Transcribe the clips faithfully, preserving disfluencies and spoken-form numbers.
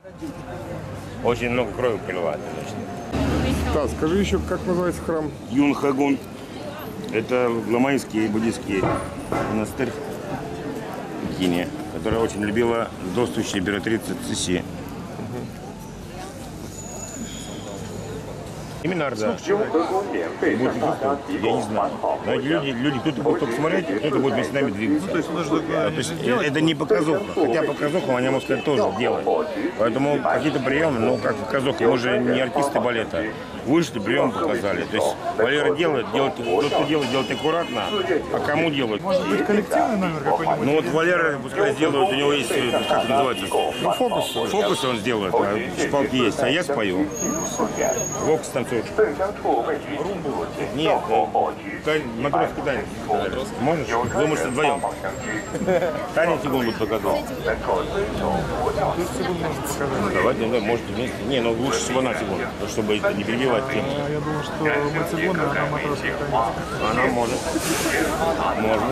Очень много крови проливается. Да, скажи еще, как называется храм? Юнхагун. Это ламаистский буддийский монастырь в Пекине, которая очень любила вдовствующая императрица Цыси. Именно Орда. Будет присутствовать, я не знаю. Но эти люди, люди кто-то будет только смотреть, кто-то будет вместе с нами двигаться. Ну, то есть нужно, то есть, это не показуха. Хотя показуху они, можно сказать, тоже делают. Поэтому какие-то приемы, ну как показуха, мы же не артисты балета. Вышли, прием показали. То есть Валера делает, делает, тот, кто делает, делает аккуратно, а кому делать? может быть, коллективный номер какой-нибудь? Ну вот Валера, пускай сделают, у него есть, как это называется? Ну, фокус. Фокусы он сделает, а шпалки есть, а я спою. Вокс танцует. Румбу? Нет, матросский танец. Можешь? Думаешь, вдвоем? Танец Тигун будет показывать. Давайте, да, можете вместе. Не, ну лучше всего на Тигун, чтобы это не перебивать тему. Я думаю, что мы цигуны, она матросский танец. Она может. Можно.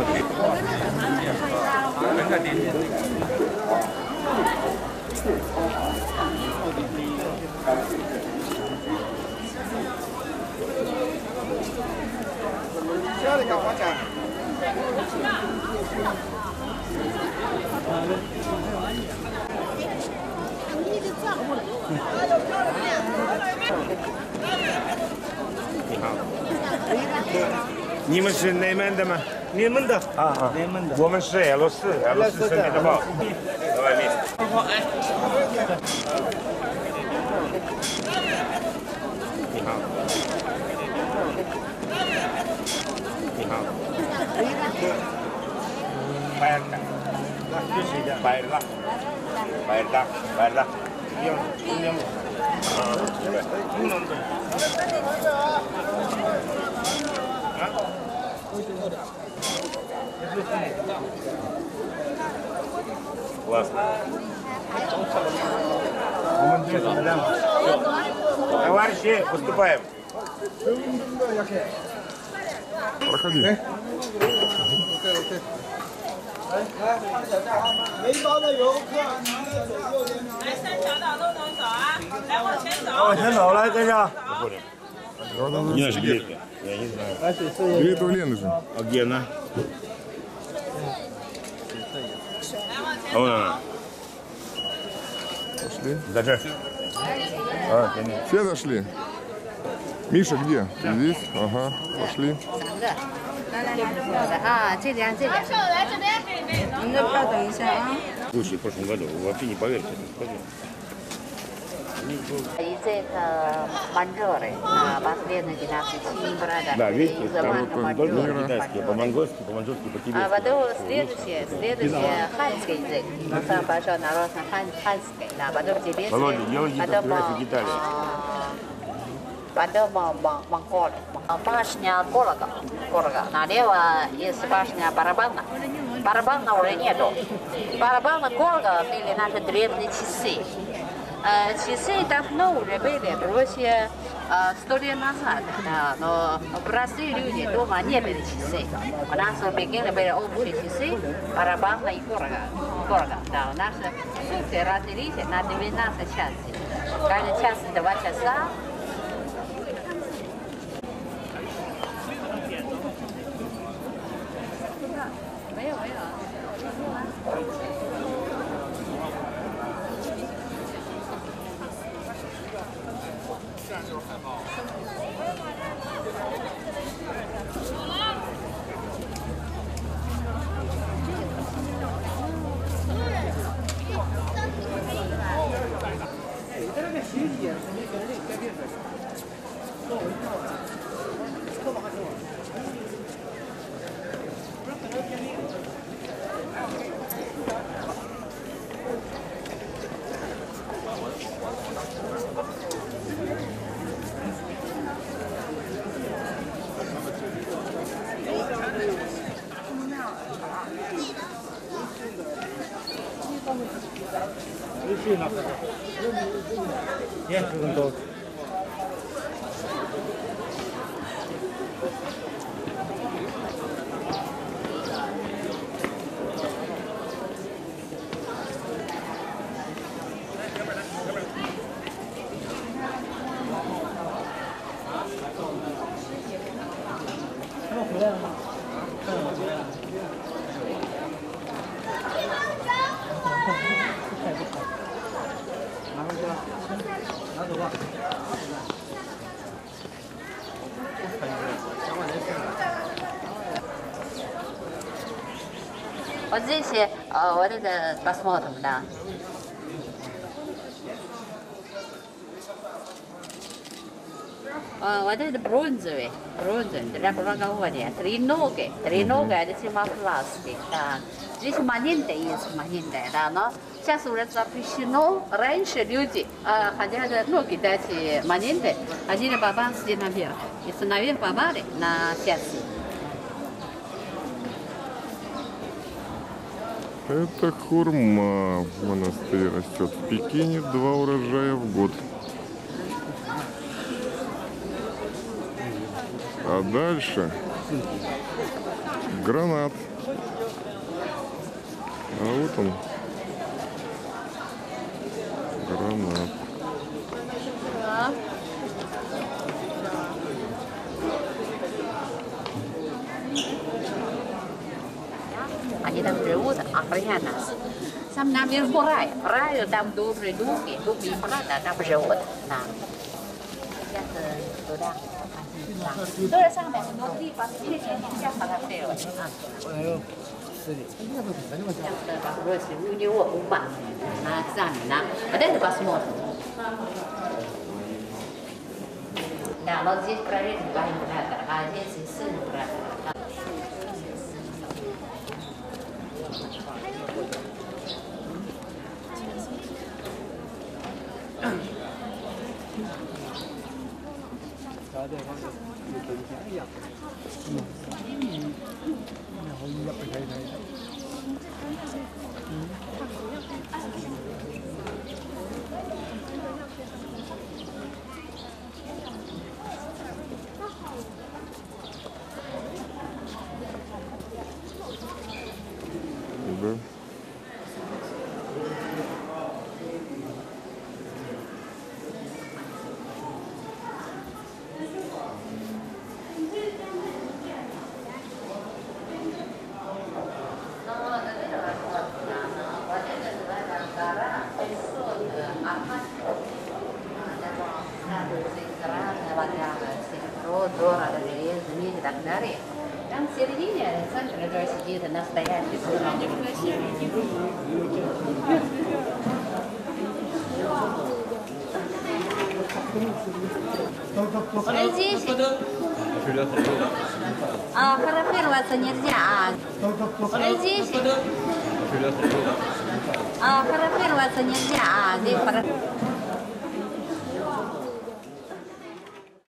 你们是内蒙的吗？ 你们的啊， 内蒙的。 我们是俄罗斯，俄罗斯圣彼得堡。Давай вместе. 你好。你好。拜尔达，拜尔达，拜尔达，拜尔达。一样，一样。啊，对。啊？ Классно. Товарищи, поступаем. Проходи. 没包的游客，拿在左右边。来三条道都能走啊！来往前走。 往前走，来，跟上。 Не наши билеты. Я не знаю. Билеты у Лены же. А где она? А вон она. Пошли. Даже. А, Все дошли? Миша где? Ты здесь? Ага, пошли. 啊，这两这两，您的票等一下啊。 Слушай, в прошлом году вы вообще не поверите. И это манжоры, последний двенадцать брата. Да, видите, там только по-китайски, по-монгольски, по-манжурски, по-тибетски. А потом следующее, следующее ханский язык. Ну, сам пошел народ на хан, ханский, да, потом тибетский. Володя, делайте фотографии детали. Потом монголы. Башня Горога. Горога. Налево есть башня Барабана. Барабана уже нету. Барабана Горога были наши древние часы. Часы давно уже были в России сто лет назад, да, но простые люди дома не были часы. У нас в Пекине были общие часы, барабана и горога. горога да. У нас сутки разделили на двенадцать часов. Каждый час два часа. Нет, 그건 또. Вот здесь э, вот это посмотрим, да. А, вот это бронзовый, бронзовый для благовония. Треногие, треногие это семафласки, да. Здесь монеты есть, монеты, да, но сейчас уже запрещено. Раньше люди а, хотят, ну, кидать монеты, один попался наверх. Если наверх попали, на сердце. Это хурма в монастыре растет. В Пекине два урожая в год. А дальше гранат. А вот он. Гранат. Да. Они там живут, охраняют нас. Сам наверху рай. Рай, там добрые духи, духи брата там живут. Да. Сейчас туда. То же самое, внутри посвящения нельзя фотографировать. У него ума на экзамен, да? Вот это посмотрим. Да, вот здесь проверим два императора, а здесь и сын императора. Да. Дорого, железо, медь и так далее. Там в середине центра тоже сидит настоящий слон. Здесь а, фотографироваться нельзя. А здесь а, фотографироваться нельзя. А здесь фотографироваться.